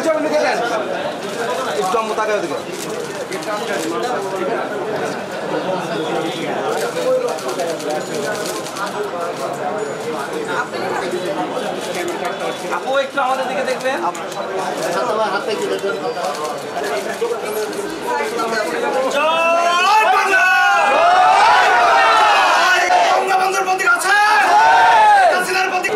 ছবি লিখে দেন একটু আমো তাকাও দিকে আপু একটু আমাদের দিকে দেখবেন হাতে কি দেখবেন জয় বাংলা বঙ্গবন্ধুর প্রতীক আছে হাসিনার প্রতীক